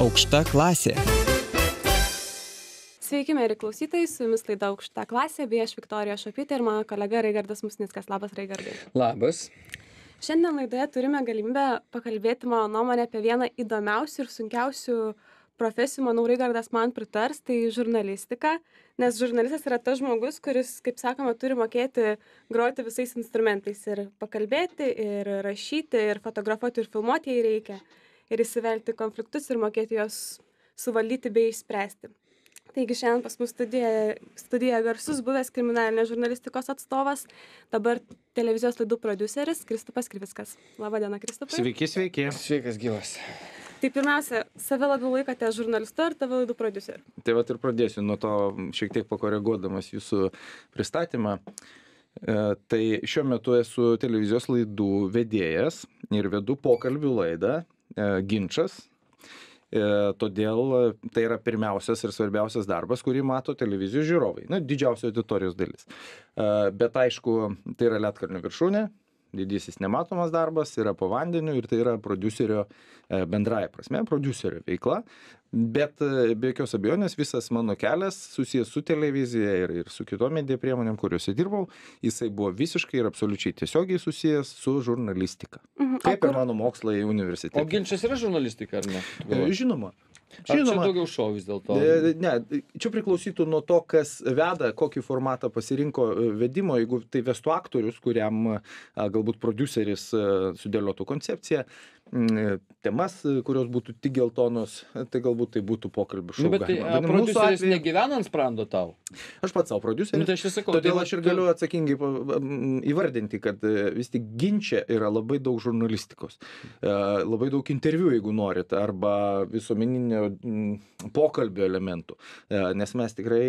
Aukšta klasė. Sveiki, mėly klausytojai, su jumis laida Aukšta klasė, bei aš Viktorija Šopytė ir mano kolega Raigardas Musnickas. Labas, Raigardai. Labas. Šiandien laidoje turime galimybę pakalbėti mano nuomonę apie vieną įdomiausių ir sunkiausių profesijų, manau, Raigardas man pritars, tai žurnalistika, nes žurnalistas yra tas žmogus, kuris, kaip sakoma, turi mokėti groti visais instrumentais ir pakalbėti, ir rašyti, ir fotografuoti, ir filmuoti, jei reikia, ir įsivelti konfliktus ir mokėti juos suvaldyti bei išspręsti. Taigi šiandien pas mus studijoje garsus buvęs kriminalinės žurnalistikos atstovas, dabar televizijos laidų prodiuseris Kristupas Krivickas. Labą dieną, Kristupai. Sveiki, sveiki. Sveikas gyvas. Tai pirmiausia, save labiau laikote žurnalistu ar TV laidų prodiuseriu? Tai vat ir pradėsiu nuo to, šiek tiek pakoreguodamas jūsų pristatymą. Tai šiuo metu esu televizijos laidų vedėjas ir vedu pokalbių laidą Ginčas. Todėl tai yra pirmiausias ir svarbiausias darbas, kurį mato televizijos žiūrovai. Didžiausia auditorijos dalis. Bet aišku, tai yra ledkalnio viršūnė, didysis nematomas darbas, yra po vandeniu ir tai yra prodiuserio bendraja prasme, prodiuserio veikla. Bet be jokios abejonės visas mano kelias susijęs su televizija ir su kitom medija priemonėm, kuriuose dirbau, jisai buvo visiškai ir absoliučiai tiesiogiai susijęs su žurnalistika. Kaip ir mano mokslai universitete. O Ginčas yra žurnalistika, ar ne? Žinoma. Ar čia daugiau šou vis dėlto? Ne, čia priklausytų nuo to, kas veda, kokį formatą pasirinko vedimo. Jeigu tai vestų aktorius, kuriam galbūt prodiuseris sudėliotų koncepciją, temas, kurios būtų tik geltonos, tai galbūt tai būtų pokalbių šou. Bet prodiuseris negyvena ant sprando tau? Aš pats savo prodiuseris. Tai aš sakau, todėl aš ir galiu atsakingai įvardinti, kad vis tik Ginče yra labai daug žurnalistikos. Labai daug interviu, jeigu norit, arba visuomeninio pokalbio elementų. Nes mes tikrai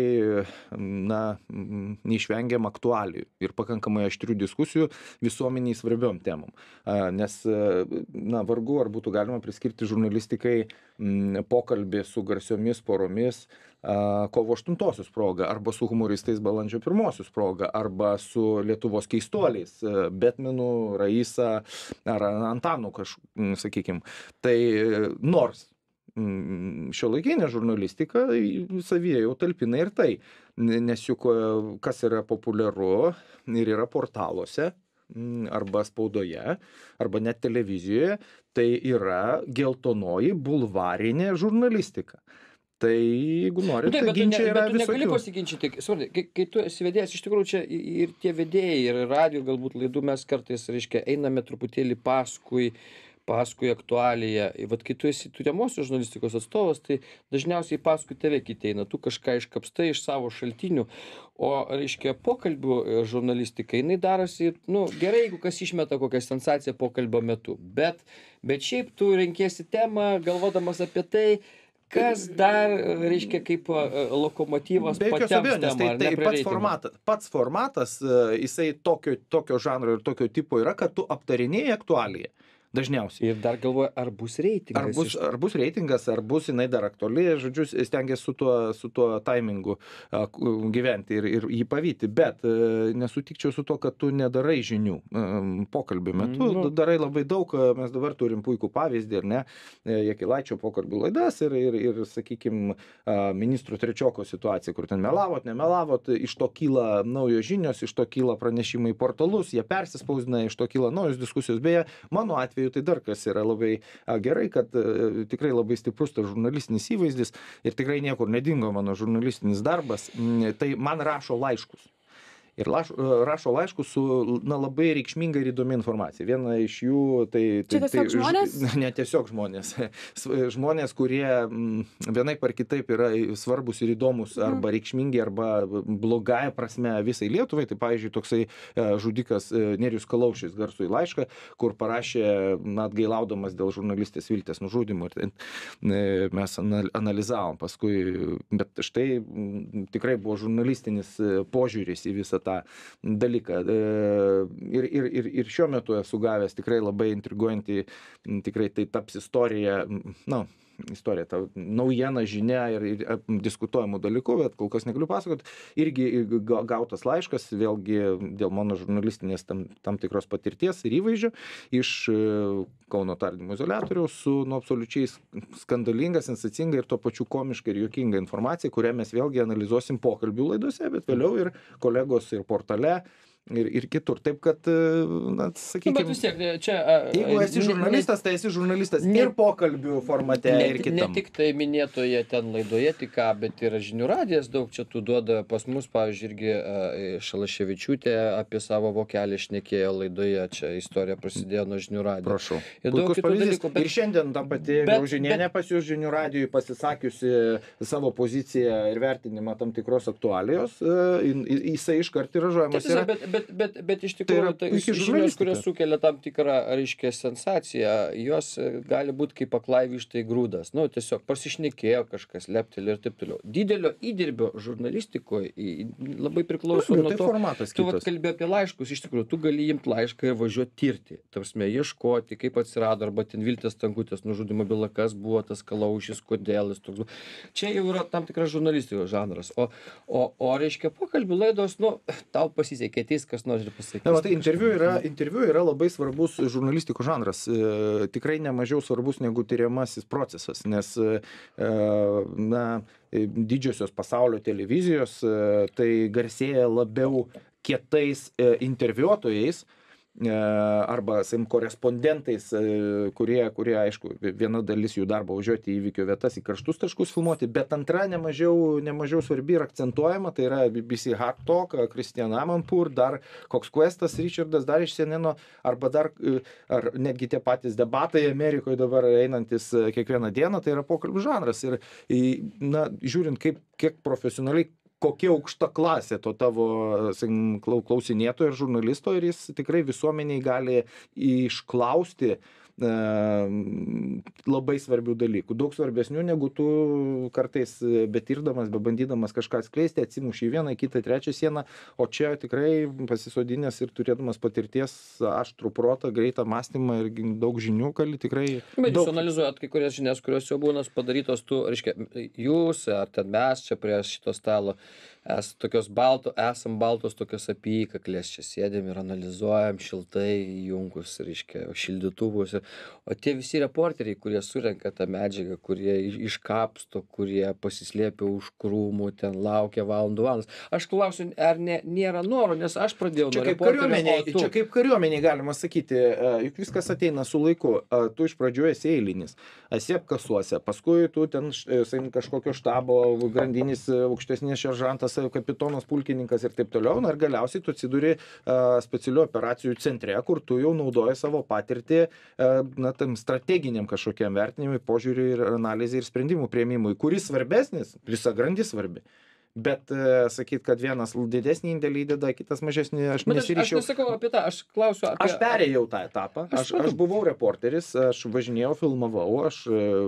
neišvengiam aktualijų ir pakankamai aštrių diskusijų visuomeniai svarbiom temom. Nes vargu ar būtų galima priskirti žurnalistikai pokalbį su garsiomis poromis kovo 8-osios proga, arba su humoristais balandžio 1-osios proga, arba su Lietuvos keistuoliais, Betmenu, Raisa ar Antanu, sakykim. Tai nors šiuolaikinė žurnalistika savyje jau talpina ir tai, nes juk kas yra populiaru ir yra portaluose, arba spaudoje, arba net televizijoje, tai yra geltonoji bulvarinė žurnalistika. Tai jeigu nori, tai ginčiai yra visokių. Bet tu negali pasiginčyti. Kai tu esi vedėjas, iš tikrųjų čia ir tie vedėjai, ir radio galbūt laidų mes kartais, reiškia, einame truputėlį paskui aktualiją. Vat kai tu esi tiriamosios žurnalistikos atstovas, tai dažniausiai paskui tave kiti eina. Tu kažką iškapstai iš savo šaltinių. O, reiškia, pokalbių žurnalistika, jinai darosi, gerai, jeigu kas išmeta kokią sensaciją pokalbio metu. Bet šiaip tu renkiesi temą, galvodamas apie tai, kas dar, reiškia, kaip lokomotyvas patems temą, ar ne prie reitingų. Pats formatas, jisai tokio žanro ir tokio tipo yra, kad tu aptarinėjai aktualiją. Dažniausiai. Ir dar galvoja, ar bus reitingas. Ar bus reitingas, ar bus jinai dar aktuali, žodžiu, stengiasi su tuo taimingu gyventi ir jį pavyti. Bet nesutikčiau su to, kad tu nedarai žinių pokalbių metu. Darai labai daug, mes dabar turim puikų pavyzdį, ar ne, Jakilaičio pokalbių laidas ir sakykime, ministro Trečioko situacija, kur ten melavot, nemelavot, iš to kyla naujos žinios, iš to kyla pranešimai į portalus, jie persispausdina, iš to kyla naujos diskusijos. Beje, mano atveju tai dar kas yra labai gerai, kad tikrai labai stiprus tas žurnalistinis įvaizdis ir tikrai niekur nedingo mano žurnalistinis darbas, tai man rašo laiškus. Ir rašo laiškus su labai reikšminga ir įdomi informacija. Viena iš jų tai... Čia tiesiog žmonės? Ne tiesiog žmonės. Žmonės, kurie vienaip ar kitaip yra svarbus ir įdomus arba reikšmingi, arba blogąja prasme visai Lietuvai. Tai pavyzdžiui, toksai žudikas Nerijus Kalaušis garsųjį laišką, kur parašė atgailaudamas dėl žurnalistės Viltės nužudymų. Mes analizavom paskui, bet štai tikrai buvo žurnalistinis požiūris į visą tą dalyką. Ir šiuo metu esu gavęs tikrai labai intriguojantį, tikrai tai taps istorija, istorija, ta naujiena, žinia ir diskutuojamų dalykų, bet kol kas negaliu pasakoti. Irgi gautas laiškas, vėlgi dėl mano žurnalistinės tam tikros patirties ir įvaizdžio iš Kauno tardymo izoliatoriaus su absoliučiai skandalinga, sensacinga ir tuo pačiu komiška ir juokinga informacija, kurią mes vėlgi analizuosim pokalbių laidose, bet vėliau ir kolegos ir portale ir kitur. Taip kad, na, sakykime, Bet vis tiek, čia... jeigu esi žurnalistas, tai esi žurnalistas ir pokalbių formate, ir Ne kitam. tik tai minėtoje ten laidoje, tik ką, bet ir žinių radijas daug čia tų duoda pas mus, pavyzdžiui, irgi Šalaševičiūtė apie savo vokelį šnekėjo laidoje, čia istorija prasidėjo nuo žinių radijo. Prašau. Ir daug Puikus kitų pavyzdys. dalykų, bet- Ir šiandien ta pati Graužinienė pas jūs žinių radijui pasisakiusi savo poziciją ir vertinimą tam tikros aktualijos, jisai iškart tiražuojamas Tiesa, yra. bet iš Tai yra tikrųjų, tai puiki žinios, žurnalistika. kurios sukelia tam tikrą, reiškia, sensaciją, jos gali būti kaip aklaivištai grūdas. Nu, tiesiog pasišnekėjo kažkas, leptelė ir taip toliau. Didelio įdirbio žurnalistikoje labai priklauso nuo Tai to. formatas Tu vat kitas. kalbėjai apie laiškus, iš tikrųjų, tu gali imti laišką ir važiuoti tirti. Tarsi, ieškoti, kaip atsirado, arba ten Viltės Tankutės nužudimo byla, kas buvo tas Kalaušis, kodėl jis toks buvo. Čia jau yra tam tikras žurnalistikos žanras. O reiškia, pokalbių laidos, nu, tau pasisekė, ateis kas nors ir pasakys. Na, tai interviu yra labai svarbus žurnalistikos žanras. Tikrai nemažiau svarbus negu tyriamasis procesas, nes na, didžiosios pasaulio televizijos tai garsėja labiau kietais interviuotojais arba, sakykim, korespondentais, kurie, aišku, viena dalis jų darbo važiuoti į įvykio vietas, į karštus taškus filmuoti, bet antra nemažiau svarbi ir akcentuojama, tai yra BBC Hard Talk, Christian Amanpour, dar Cox Questas, Richardas, dar iš CNN, arba dar, ar netgi tie patys debatai Amerikoje dabar einantis kiekvieną dieną, tai yra pokalbių žanras. Ir, na, žiūrint, kiek profesionaliai, kokia aukšta klasė to tavo, sakykim, klausinėtojo ir žurnalisto, ir jis tikrai visuomeniai gali išklausti labai svarbių dalykų, daug svarbesnių negu tu kartais betirdamas, bebandydamas kažką atskleisti, atsimuši į vieną, kitą, trečią sieną, o čia tikrai pasisodinęs ir turėdamas patirties, aštrų protą, greitą mąstymą ir daug žinių gali tikrai... Bet jūs analizuojat kai kurias žinias, kurios jau būna padarytos, tu, reiškia, jūs ar ten mes čia prie šito stalo esam baltos tokios apykaklės, čia sėdėm ir analizuojam šiltai įjungus, reiškia, šildytuvus. O tie visi reporteriai, kurie surenka tą medžiagą, kurie iškapsto, kurie pasislėpia už krūmų, ten laukia valandas. Aš klausiu, ar nėra noro, nes aš pradėjau nuo reporterio, o tu... Čia kaip kariuomeniai galima sakyti, juk viskas ateina su laiku. Tu iš pradžių esi eilinis, esi apkasuose, paskui tu ten kažkokio štabo grandinis aukštesnės seržantas, kapitonas, pulkininkas ir taip toliau, ir galiausiai tu atsiduri specialių operacijų centre, kur tu jau naudoji savo patirtį na, tam strateginiam kažkokiam vertinimui, požiūriui ir analizai ir sprendimų priėmimui, kuris svarbesnis, visa grandis svarbi. Bet sakyt, kad vienas didesnį indėlį įdeda, kitas mažesnį, aš nesiryšiau. Aš nesakau apie tą, aš klausiu apie... Aš perėjau tą etapą, aš buvau reporteris, aš važinėjau, filmavau, aš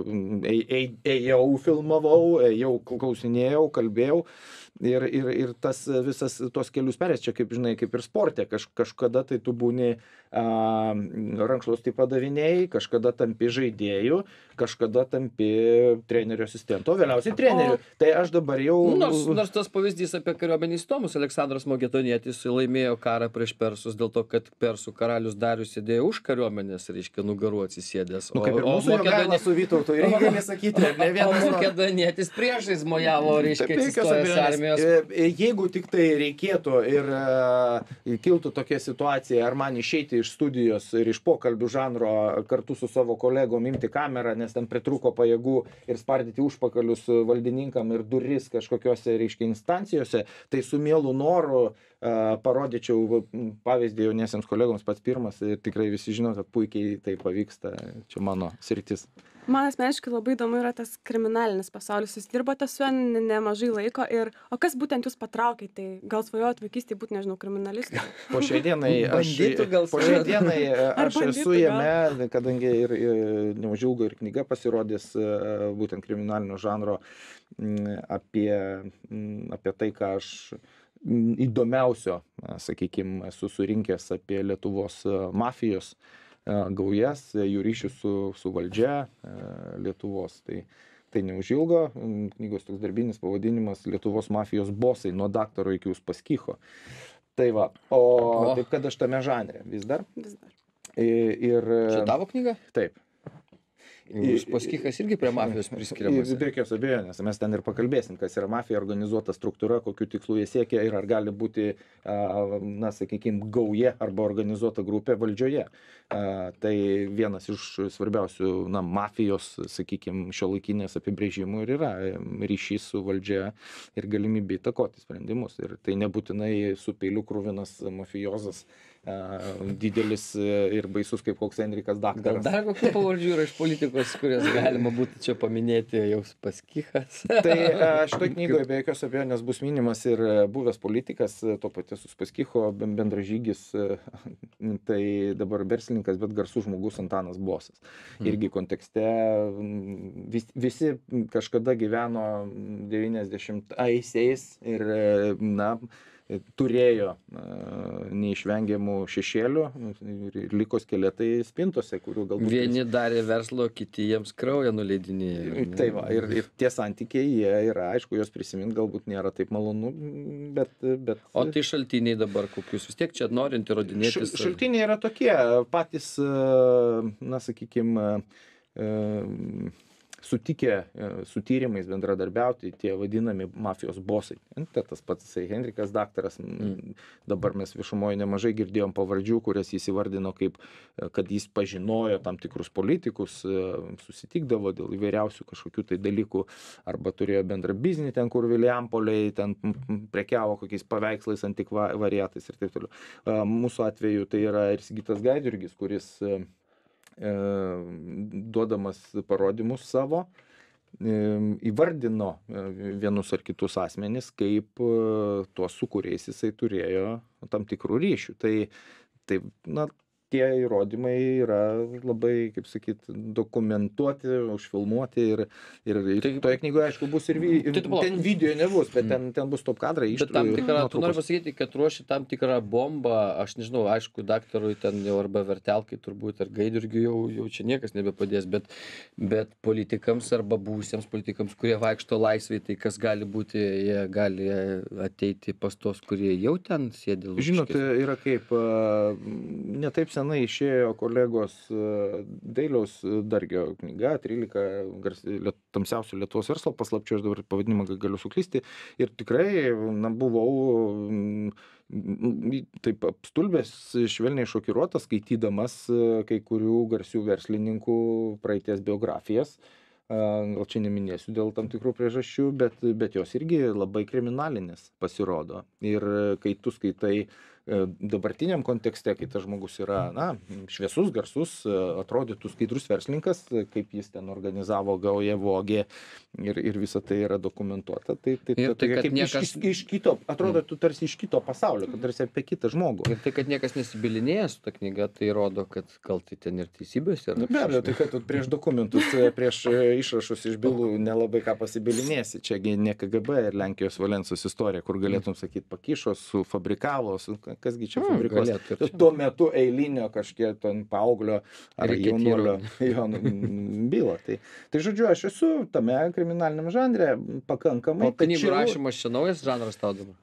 ėjau, filmavau, ėjau, klausinėjau, kalbėjau. Ir tas visas tos kelius perės, čia kaip žinai, kaip ir sporte, kažkada tai tu būni rankšluostį padavinėjai, kažkada tampi žaidėjų, kažkada tampi trenerio asistentu, vėliausiai treneriu. Tai aš dabar jau... Nors tas pavyzdys apie kariuomenį įstomus, Aleksandras Magedonietis laimėjo karą prieš persus dėl to, kad persų karalius Darius sėdėjo už kariuomenės, reiškia, nugarų atsisėdęs. Nu, kaip ir mūsų Jogaila su Vytautu, ir gali sakyti, ar ne vienas... O Magedonietis priešais mojavo, reiškia, atsistojęs armijos. Jeigu tik tai reikėtų ir kiltų tokia situacija, ar man išeiti iš studijos ir iš pokalbių žanro kartu su savo kolegom imti kamerą, nes ten pritrūko pajėgų ir spardyti užpakalius valdininkam ir duris kažkokiose, reiškia, instancijose, tai su mielu noru parodyčiau pavyzdį jauniesiems kolegoms pats pirmas ir tikrai visi žino, kad puikiai tai pavyksta, čia mano sritis. Man asmeniškai labai įdomu yra tas kriminalinis pasaulis. Jūs dirbote su juo nemažai laiko o kas būtent jūs patraukė? Tai gal svajojot vaikystėje būti, nežinau, kriminalistu? Po šiai dienai aš esu jame, kadangi ir neužilgo ir knyga pasirodys būtent kriminalinio žanro apie tai, ką aš įdomiausio, sakykime, esu surinkęs apie Lietuvos mafijos gaujas, jų ryšius su valdžia Lietuvos. Tai neužilgo, knygos toks darbinis pavadinimas Lietuvos mafijos bosai nuo daktaro iki Uspaskicho. Tai va, o taip kad aš tame žanre vis dar. Vis dar. Ir... Čia tavo knyga? Taip. Uspaskichas irgi prie mafijos priskiriamas. Be jokios abejonės, mes ten ir pakalbėsim, kas yra mafija, organizuota struktūra, kokiu tikslu jie siekia ir ar gali būti, na, sakykime, gauja arba organizuota grupė valdžioje. Tai vienas iš svarbiausių, na, mafijos, sakykime, šiuolaikinės apibrėžimų ir yra ryšys su valdžia ir galimybė įtakoti sprendimus. Ir tai nebūtinai su peiliu kruvinas mafiozas, didelis ir baisus kaip koks Henrikas Daktaras. Dar kokių pavardžių yra iš politikos, kurias galima būtų čia paminėti, jau Uspaskichas. Tai šitoj knygoje be jokios abejonės bus minimas ir buvęs politikas, to paties Uspaskicho bendražygis, tai dabar verslininkas, bet garsus žmogus Antanas Bosas. Irgi kontekste visi kažkada gyveno 90-aisiais ir, na, turėjo neišvengiamų šešėlių ir liko skeletai spintose, kurių galbūt... Vieni darė verslo, kiti jiems kraują nuleidinėjo. Tai va, ir tie santykiai, jie yra, aišku, jos prisimint galbūt nėra taip malonu, bet... O tai šaltiniai dabar kokius? Vis tiek čia norint įrodinėti... Šaltiniai yra tokie, patys, na, sakykime, sutikę su tyrimais bendradarbiauti tie vadinami mafijos bosai. Tai tas pats Henrikas Daktaras, dabar mes viešumoje nemažai girdėjom pavardžių, kurias jis įvardino kaip, kad jis pažinojo tam tikrus politikus, susitikdavo dėl įvairiausių kažkokių tai dalykų, arba turėjo bendrą biznį ten, kur Viliampoliai, ten prekiavo kokiais paveikslais, antikvariatais ir taip toliau. Mūsų atveju tai yra ir Sigitas Gaidjurgis, kuris duodamas parodymus savo, įvardino vienus ar kitus asmenis, kaip tuos, su kuriais jisai turėjo tam tikrų ryšių. Tai, na, tie įrodymai yra labai, kaip sakyt, dokumentuoti, užfilmuoti ir toje knygoje, aišku, bus ir ten video nebus, bet ten bus top kadrai. Bet tam tikrą, tu nori pasakyti, kad ruoši tam tikrą bombą, aš nežinau, aišku, daktarui ten jau arba Vertelkai turbūt, ar Gaidjurgiui jau čia niekas nebepadės, bet politikams arba buvusiems politikams, kurie vaikšto laisvai, tai kas gali būti, jie gali ateiti pas tos, kurie jau ten sėdi. Žinot, yra kaip, ne taip senai išėjo kolegos Dailiaus Dargio knyga 13 tamsiausių Lietuvos verslo paslapčių, aš dabar pavadinimą galiu suklysti, ir tikrai, na, buvau taip apstulbęs, švelniai šokiruotas, skaitydamas kai kurių garsių verslininkų praeities biografijas. Gal čia neminėsiu dėl tam tikrų priežasčių, bet jos irgi labai kriminalinės pasirodo. Ir kai tu skaitai dabartiniam kontekste, kai tas žmogus yra, na, šviesus, garsus, atrodytų skaidrus verslininkas, kaip jis ten organizavo, gauja, vogė ir visa tai yra dokumentuota. Tai kaip niekas... iš kito, atrodo, tu tarsi iš kito pasaulio, kad tarsi apie kitą žmogų. Ir tai, kad niekas nesibilinėja su ta knyga, tai rodo, kad gal tai ten ir teisybės yra. Be abejo, tai kad prieš dokumentus, prieš išrašus iš bylų nelabai ką pasibilinėsi. Čiagi ne KGB ir Lenkijos Valensos istorija, kur galėtum sakyti, pakišo, sufabrikavo, kasgi čia fabrikos. Tuo metu eilinio kažkiek ten paauglio ar jaunuolio bylą. Tai žodžiu, aš esu tame kriminaliniam žanre pakankamai. O knygų rašymas čia naujas žanras tau dabar?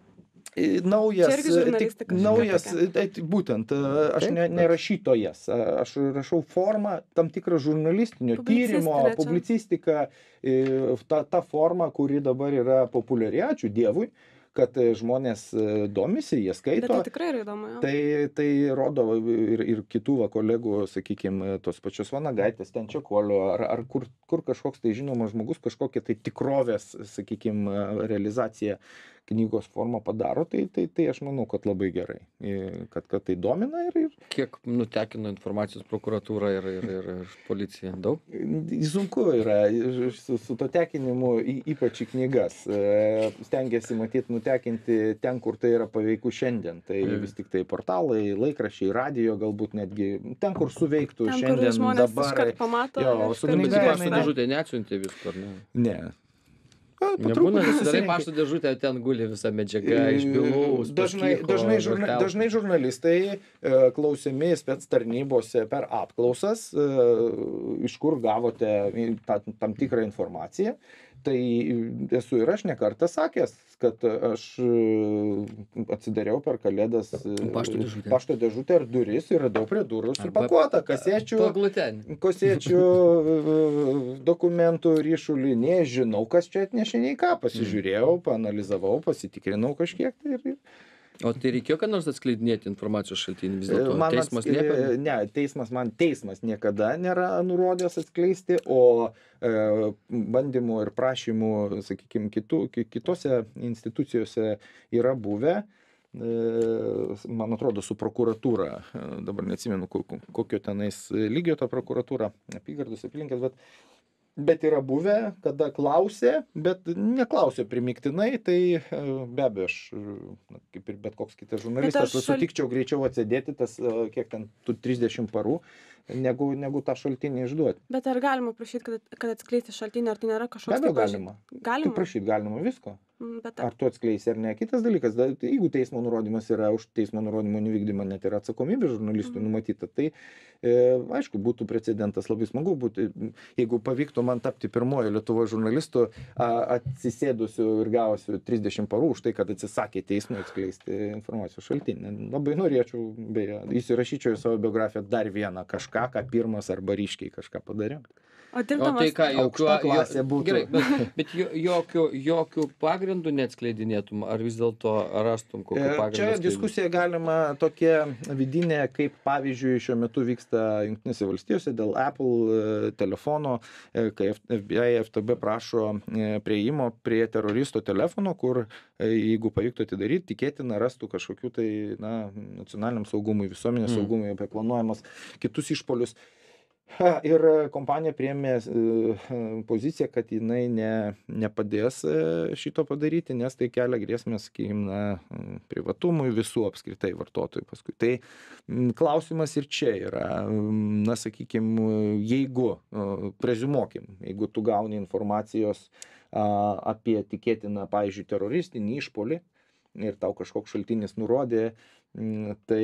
Naujas, būtent, aš ne rašytojas, aš rašau formą, tam tikrą žurnalistinio tyrimo, publicistiką, ta forma, kuri dabar yra populiari, ačiū Dievui, kad žmonės domisi, jie skaito. Bet tai tikrai yra įdomu, jo. Tai rodo ir kitų kolegų, sakykime, tos pačios Vanagaitės, ten Čekuolio, ar kur kažkoks tai žinomas žmogus, kažkokia tai tikrovės, sakykime, realizacija knygos formą padaro, tai aš manau, kad labai gerai, kad tai domina ir... Kiek nutekino informacijos prokuratūra ir policija? Daug? Sunku yra su to tekinimu, ypač į knygas. Stengiasi matyti nutekinti ten, kur tai yra paveiku šiandien. Tai vis tik tai portalai, laikraščiai, radijo galbūt netgi, ten, kur suveiktų ten, šiandien, kur žmonės dabar. Iškart pamato. Jo, su knyga neatsiuntė visko, ar ne? Ne. Nebūna, darai pašto dėžutę, ten guli visa medžiaga iš bylų, Dažnai žurnalistai klausiami spec tarnybose per apklausas, iš kur gavote tam tikrą informaciją. Tai esu ir aš ne kartą sakęs, kad aš atsidariau per Kalėdas pašto dėžutę ir duris ir radau prie durų supakuotą kasečių dokumentų ryšulį. Nežinau, kas čia atnešė, nei ką. Pasižiūrėjau, paanalizavau, pasitikrinau kažkiek. O tai reikėjo, kad nors atskleidinėti informacijos šaltinį vis dėlto? Teismas liepia? Ne, teismas niekada nėra nurodęs atskleisti, o bandymų ir prašymų, sakykime, kitose institucijose yra buvę. Man atrodo, su prokuratūra, dabar neatsimenu, kokio tenais lygio ta prokuratūra, apygardos apylinkės, bet yra buvę, kada klausė, bet neklausė primiktinai, tai be abejo, aš, kaip ir bet koks kitas žurnalistas, sutikčiau greičiau atsėdėti tas, kiek ten, tų 30 parų, negu tą šaltinį išduoti. Bet ar galima prašyti, kad atskleisti šaltinį, ar tai nėra kažkoks... Be abejo, galima. Galima? Tai prašyti galima visko. Bet ar tu atskleisi ar ne? Kitas dalykas, jeigu teismo nurodymas yra, už teismo nurodymų nevykdymą net yra atsakomybė žurnalistų numatyta, tai aišku, būtų precedentas labai smagu būti, jeigu pavyktų man tapti pirmojo Lietuvoje žurnalistu, atsisėdusiu ir gausiu 30 parų už tai, kad atsisakė teismui atskleisti informacijos šaltinį. Labai norėčiau, beje, įsirašyčiau į savo biografiją dar vieną kažką, ką pirmas arba ryškiai kažką padariau. O tai ką, aukšta klasė būtų. Gerai, bet jokių pagrindų neatskleidinėtum, ar vis dėlto rastum kokį pagrindą? Čia diskusija galima tokia vidinė, kaip pavyzdžiui šiuo metu vyksta Jungtinėse valstijose dėl Apple telefono, kai FBI, FTB prašo prieimo prie teroristo telefono, kur jeigu pavyktų atidaryti, tikėtina rastų kažkokių tai nacionaliniam saugumui, visuomenės saugumui, apie planuojamas kitus išpolius. Ir kompanija priėmė poziciją, kad jinai nepadės šito padaryti, nes tai kelia grėsmę, sakykime, privatumui visų apskritai vartotojų paskui. Tai klausimas ir čia yra, sakykime, jeigu, preziumuokim, jeigu tu gauni informacijos apie tikėtiną, pavyzdžiui, teroristinį išpolį ir tau kažkoks šaltinis nurodė, tai...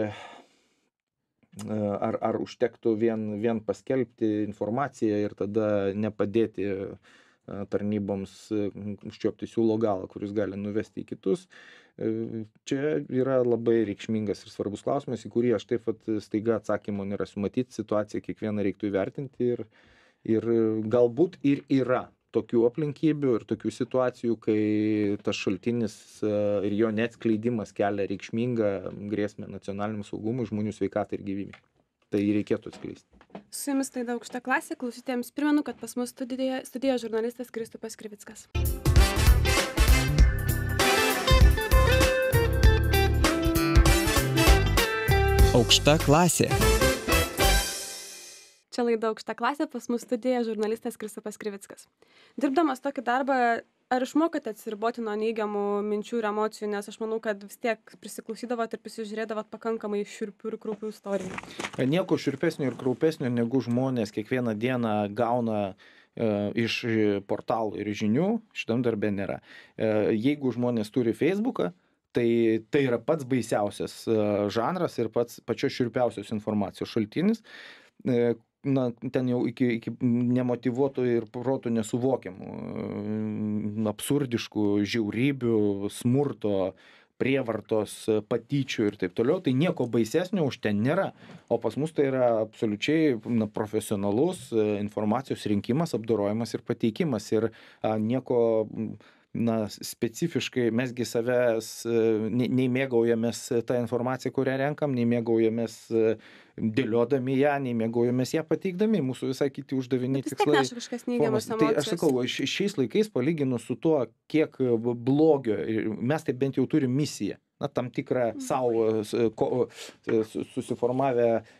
Ar užtektų vien paskelbti informaciją ir tada nepadėti tarnyboms užčiuopti siūlo galą, kuris gali nuvesti į kitus. Čia yra labai reikšmingas ir svarbus klausimas, į kurį aš taip staiga atsakymo nerasiu. Matyti situaciją kiekvieną reiktų įvertinti ir galbūt ir yra tokių aplinkybių ir tokių situacijų, kai tas šaltinis ir jo neatskleidimas kelia reikšmingą grėsmę nacionaliniam saugumui, žmonių sveikatai ir gyvybei. Tai reikėtų atskleisti. Su jumis laida Aukšta klasė. Klausytėjams primenu, kad pas mus studijoje žurnalistas Kristupas Krivickas. Aukšta klasė. Čia laida Aukšta klasė, pas mus studijoje žurnalistas Kristupas Krivickas. Dirbdamas tokį darbą, ar išmokate atsiriboti nuo neigiamų minčių ir emocijų, nes aš manau, kad vis tiek prisiklausydavot ir prisižiūrėdavot pakankamai šiurpių ir kraupių istorijų. Nieko šiurpesnio ir kraupesnio, negu žmonės kiekvieną dieną gauna iš portalų ir žinių, šitam darbe nėra. Jeigu žmonės turi Facebooką, tai yra pats baisiausias žanras ir pačios šiurpiausios informacijos šaltinis. Ten jau iki nemotyvuotų ir protų nesuvokiamų, absurdiškų žiaurybių, smurto, prievartos, patyčių ir taip toliau, tai nieko baisesnio už ten nėra. O pas mus tai yra absoliučiai profesionalus informacijos rinkimas, apdorojimas ir pateikimas. Ir nieko specifiškai mesgi savęs, nei mėgaujamės tą informaciją, kurią renkam, nei mėgaujamės dėliodami ją, nei mėgaujamės ją pateikdami. Mūsų visai kiti uždaviniai tikslai. Bet vis tiek neša kažkas neigiamos emocijos. Tai aš sakau, šiais laikais palyginus su tuo, kiek blogio, mes tai bent jau turim misiją, tam tikrą savo susiformavę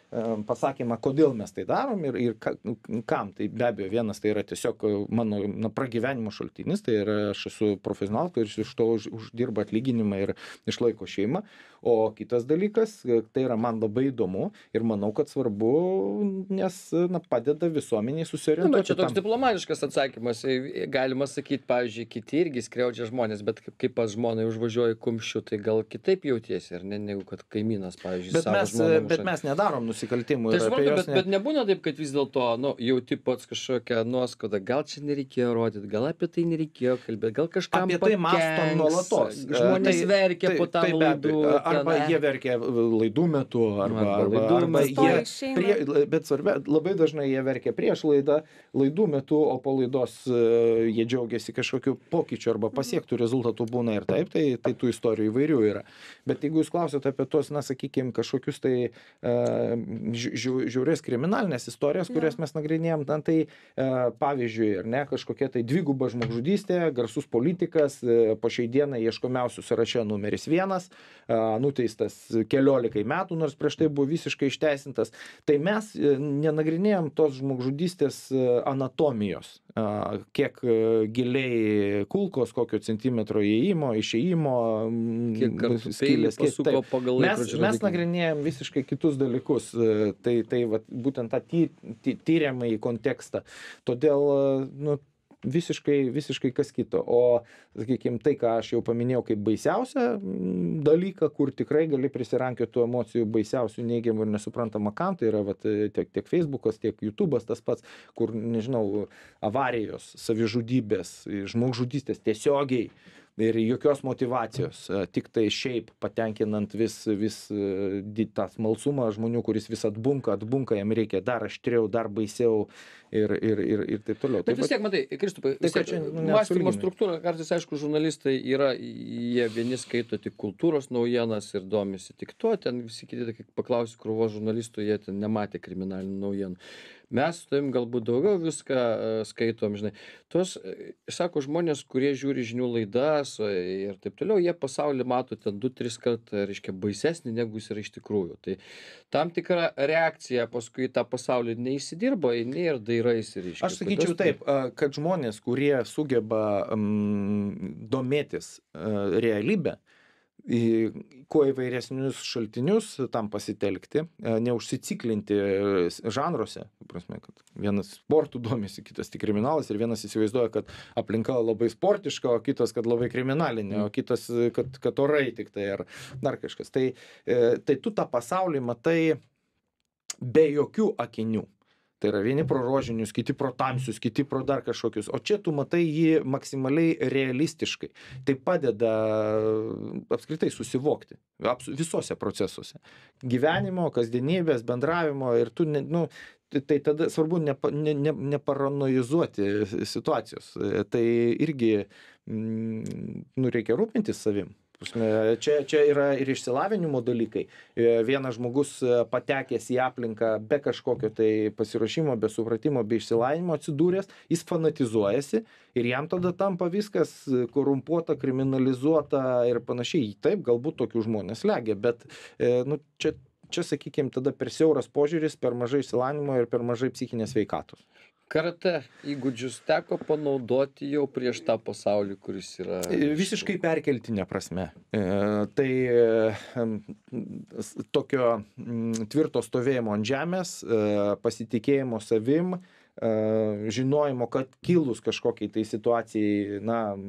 pasakymą, kodėl mes tai darom ir kam. Tai be abejo, vienas tai yra tiesiog mano pragyvenimo šaltinis, tai yra aš esu profesionalas, kuris iš to uždirba atlyginimą ir išlaiko šeimą. O kitas dalykas, tai yra man labai įdomu ir manau, kad svarbu, nes padeda visuomeniai susirientuoti. Bet čia toks diplomatiškas atsakymas. Galima sakyti, pavyzdžiui, kiti irgi skriaudžia žmonės, bet kaip pas žmonai užvažiuoja kumščiu, tai gal kitaip jautiesi, ar ne, negu kad kaimynas, pavyzdžiui, savo žmoną muša. Bet mes nedarom nusikaltimų. Tai suprantu, bet nebūna taip, kad vis dėlto, jauti pats kažkokią nuoskaudą, gal čia nereikėjo rodyti, gal apie tai nereikėjo kalbėti, gal kažkam apie tai mąstom nuolatos. Žmonės verkia po tam laidų. Arba jie verkia laidų metu, arba jie, bet svarbia, labai dažnai jie verkia prieš laidų metu, o po laidos jie džiaugiasi kažkokiu pokyčiu arba pasiektų rezultatų būna ir taip, tai tų istorijų įvairių yra. Bet jeigu jūs klausėte apie tos, sakykime, kažkokius tai žiaurias kriminalinės istorijas, kurias mes nagrinėjom, tai pavyzdžiui, ar ne, kažkokia tai dviguba žmogžudystė, garsus politikas, po šiai dienai ieškomiausių sąraše numeris 1, nuteistas keliolikai metų, nors prieš tai buvo visiškai išteisintas. Tai mes nenagrinėjom tos žmogžudystės anatomijos, kiek giliai kulkos, kokio centimetro įėjimo, išėjimo, skylės, mes nagrinėjom visiškai kitus dalykus, tai vat, būtent tą tyriamąjį kontekstą. Todėl, visiškai kas kito. O, sakykime, tai, ką aš jau paminėjau kaip baisiausią dalyką, kur tikrai gali prisirankioti tų emocijų baisiausių, neigiamų ir nesuprantamą kam, tai yra tiek Facebookas, tiek YouTube'as tas pats, kur, nežinau, avarijos, savižudybės, žmogžudystės tiesiogiai ir jokios motyvacijos, tik tai šiaip patenkinant vis tą smalsumą žmonių, kuris vis atbunka, jam reikia dar aštriau, dar baisiau ir taip toliau. Bet vis tiek, matai, Kristupai, mąstymo struktūra, kartais, aišku, žurnalistai yra, jie vieni skaito tik kultūros naujienas ir domisi tik tuo, ten visi kiti, kai paklausi krūvos žurnalistų, jie ten nematė kriminalinių naujienų. Mes su tavim galbūt daugiau viską skaitom, žinai. Tuos, sako, žmonės, kurie žiūri žinių laidas ir taip toliau, jie pasaulį mato ten 2-3 kartą, reiškia, baisesnį, negu jis yra iš tikrųjų. Tai tam tikra reakcija paskui tą pasaulį neįsidirba, ir dairaisi, reiškia. Aš sakyčiau taip, kad žmonės, kurie sugeba domėtis realybę, kuo įvairesnius šaltinius tam pasitelkti, neužsiciklinti žanruose, prasme, kad vienas sportų domisi, kitas tik kriminalas ir vienas įsivaizduoja, kad aplinka labai sportiška, o kitas, kad labai kriminalinė, o kitas, kad orai tik tai ar dar kažkas. Tai tu tą pasaulį matai be jokių akinių. Tai yra vieni pro rožinius, kiti pro tamsius, kiti pro dar kažkokius. O čia tu matai jį maksimaliai realistiškai. Tai padeda apskritai susivokti visose procesuose. Gyvenimo, kasdienybės, bendravimo ir tu, tai tada svarbu neparanoizuoti situacijos. Tai irgi, reikia rūpintis savim. Čia yra ir išsilavinimo dalykai. Vienas žmogus patekęs į aplinką be kažkokio tai pasiruošimo, be supratimo, be išsilavinimo atsidūręs, jis fanatizuojasi ir jam tada tampa viskas korumpuota, kriminalizuota ir panašiai. Taip, galbūt tokių žmonės slegia, bet čia sakykime, tada per siauras požiūris, per mažai išsilavinimo ir per mažai psichinės sveikatos. Karatė įgūdžius teko panaudoti jau prieš tą pasaulį, kuris yra... Visiškai perkeltinė prasme. Tai tokio tvirto stovėjimo ant žemės, pasitikėjimo savim, žinojimo, kad kilus kažkokiai tai situacijai,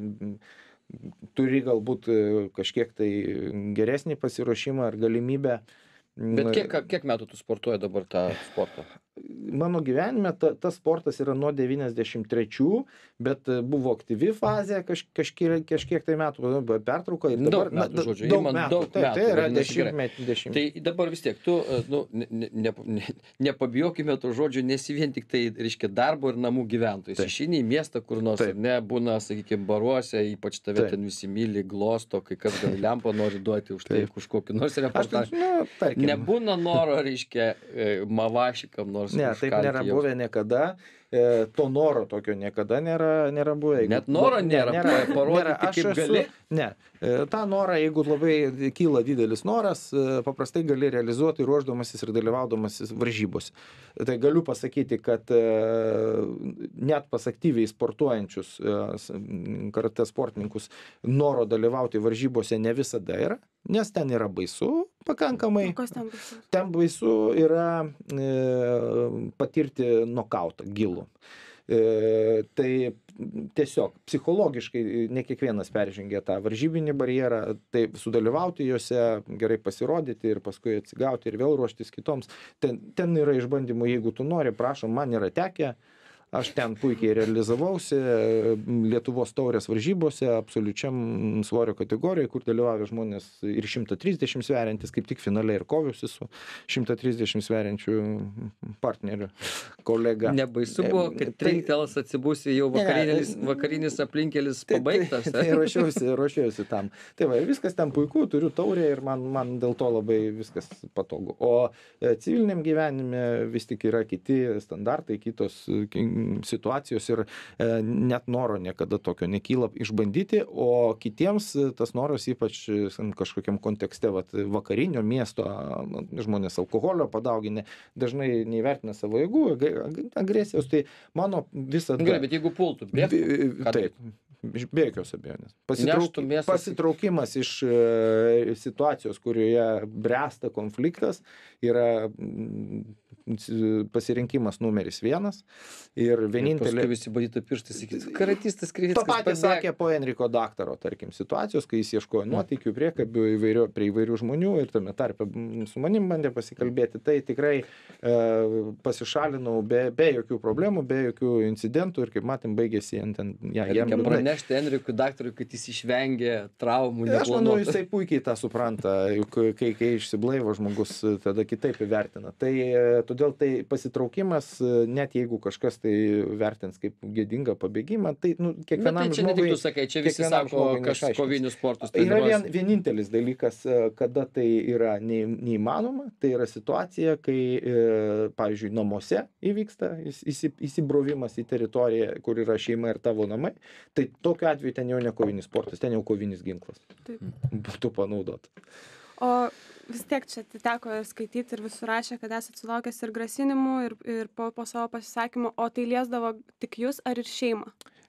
turi galbūt kažkiek tai geresnį pasiruošimą ar galimybę. Bet kiek metų tu sportuoji dabar tą sportą? Mano gyvenime tas sportas yra nuo 93, bet buvo aktyvi fazė kažkiek tai metų, pertrauka. Daug metų. Tai yra dešimtmetį. Tai dabar vis tiek, tu, nepabijokime to žodžio, nesi vien tik tai, reiškia, darbo ir namų gyventojas. Išeini į miestą kur nors, būna, sakykime, baruose, ypač tave ten visi myli, glosto, kai kas gal lempą nori duoti už tai, už kokį nors reportažą. Nebūna noro, reiškia, mavašikam nors. Ne, taip nėra buvę niekada. To noro tokio niekada nėra buvę. Net noro nėra parodyti, kaip gali? Ne. Ta norą, jeigu labai kyla didelis noras, paprastai gali realizuoti ruošdamasis ir dalyvaudamasis varžybose. Tai galiu pasakyti, kad net pas aktyviai sportuojančius karatė sportininkus noro dalyvauti varžybose ne visada yra, nes ten yra baisu pakankamai. Kas ten baisu? Ten baisu yra patirti nokautą gilų. Tai tiesiog psichologiškai ne kiekvienas peržengia tą varžybinį barjerą, tai sudalyvauti juose, gerai pasirodyti ir paskui atsigauti ir vėl ruoštis kitoms. Ten yra išbandymų, jeigu tu nori, prašom, man yra tekę. Aš ten puikiai realizavausi Lietuvos taurės varžybose, absoliučiam svorio kategorijoje, kur dalyvavę žmonės ir 130 sveriantis, kaip tik finale ir koviausi su 130 sveriančių partnerių kolega. Nebaisu buvo, kad trinktelas atsibusi jau vakarinis aplinkelis pabaigtas. Tai ruošiausi tam. Tai va, viskas ten puiku, turiu taurę ir man dėl to labai viskas patogu. O civiliniam gyvenime vis tik yra kiti standartai, kitos situacijos ir net noro niekada tokio nekyla išbandyti, o kitiems tas noras ypač kažkokiam kontekste vakarinio miesto žmonės alkoholio padauginę dažnai neįvertina savo jėgų, agresijos, tai mano visada... Gerai, bet jeigu pultų, taip, be jokios abejonės. Pasitraukimas iš situacijos, kurioje bręsta konfliktas, yra pasirinkimas numeris 1 ir vienintelė... Paskui visi badytų pirštai, sakytų, karatistas Krivickas. To patį sakė po Enriko daktaro, tarkim, situacijos, kai jis ieškojo nuotykių, priekabių prie įvairių žmonių ir tame tarpe su manim bandė pasikalbėti. Tai tikrai pasišalinau be jokių problemų, be jokių incidentų ir kaip matėm, baigėsi ten... Reikia pranešti Enrikui daktarui, kad jis išvengė traumų. Aš manau, jisai puikiai tą supranta, kai išsiblaivo žmogus, tada kitaip įvertina. Tai todėl tai pasitraukimas, net jeigu kažkas tai vertins kaip gėdingą pabėgimą, tai kiekvienam žmogui... Čia ne tik tu sakai, čia visi sako, kas kovinius sportus. Yra vienintelis dalykas, kada tai yra neįmanoma, tai yra situacija, kai, pavyzdžiui, namuose įvyksta įsibrovimas į teritoriją, kur yra šeima ir tavo namai, tai tokiu atveju ten jau ne kovinis sportas, ten jau kovinis ginklas. Taip. Būtų panaudot. O vis tiek čia teko skaityti ir visur rašė, kad esat sulaukęs ir grasinimų, ir po savo pasisakymų, o tai liesdavo tik jūs ar ir šeimą?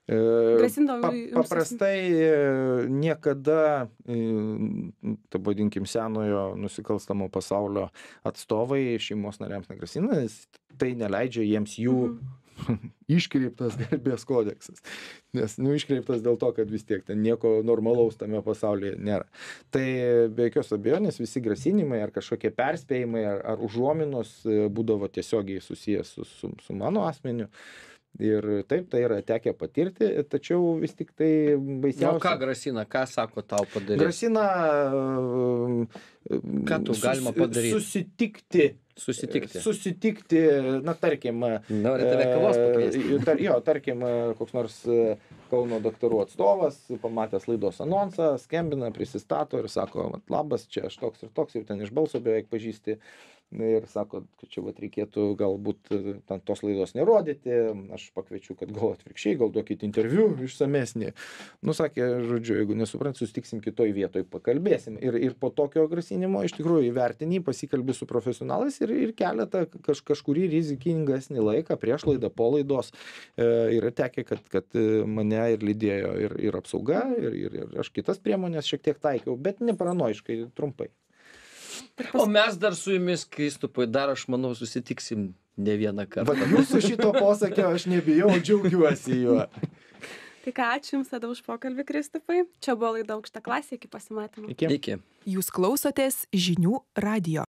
Paprastai niekada, vadinkim, senojo nusikalstamo pasaulio atstovai šeimos nariams negrasina, nes tai neleidžia jiems jų iškreiptas garbės kodeksas. Nes iškreiptas dėl to, kad vis tiek ten nieko normalaus tame pasaulyje nėra. Tai be jokios abejonės visi grasinimai ar kažkokie perspėjimai ar užuominos būdavo tiesiogiai susijęs su mano asmeniu. Ir taip, tai yra tekę patirti, tačiau vis tik tai baisiausia... O ką grasina, ką sako tau padaryti? Grasina... Ką tu galima padaryti? Susitikti, na, tarkim... Nori tave kavos pakviesti? Tarkim, koks nors Kauno daktarų atstovas, pamatęs laidos anonsą, skambina, prisistato ir sako, labas, čia aš toks ir toks, jau ten iš balso beveik pažįsti. Ir sako, kad čia reikėtų galbūt tos laidos nerodyti, aš pakviečiu, kad gal atvirkščiai, gal duokit interviu išsamesnį. Sakė, žodžiu, jeigu nesuprant, sustiksim kitoj vietoj, pakalbėsim. Ir po tokio grasinimo iš tikrųjų įvertini, pasikalbi su profesionalais ir keletą kažkurį rizikingesnį laiką, prieš laidą, po laidos. Yra tekę, kad mane ir lydėjo ir apsauga, ir aš kitas priemonės šiek tiek taikiau, bet neparanoiškai, trumpai. O mes dar su jumis, Kristupai, dar aš manau susitiksim ne vieną kartą. Jūsų šito posakio aš nebijau, džiaugiuosi juo. Tai ką, ačiū Jums tada už pokalbį, Kristupai. Čia buvo laida Aukšta klasė, iki pasimatymo. Iki. Jūs klausotės žinių radijo.